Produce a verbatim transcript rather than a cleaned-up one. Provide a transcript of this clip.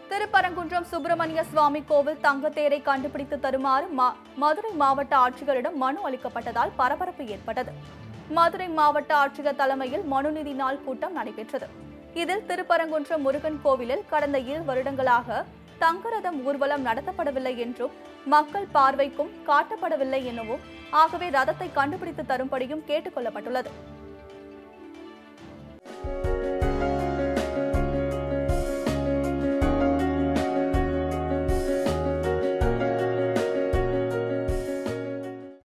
திருப்பரங்குன்றம் சுப்பிரமணிய சுவாமி கோவில் தங்கத்தேரை கண்டுபிடித்து தருமாறு மதுரை மாவட்ட ஆட்சியரிடம் மனு அளிக்கப்பட்டதால் பரபரப்பு ஏற்பட்டது. மதுரை மாவட்ட ஆட்சியர் தலைமையில் மனுநீதி நாள் கூட்டம் நடைபெற்றது. இதில் திருப்பரங்குன்றம் முருகன் கோவிலில் கடந்த இரு வருடங்களாக தங்கரதம் ஊர்வலம் நடத்தப்படவில்லை என்றும் மக்கள் பார்வைக்கும் காட்டப்படவில்லை எனவும் ஆகவே ரதத்தை கண்டுபிடித்து தரும்படியும் கேட்டுக் கொள்ளப்பட்டுள்ளது.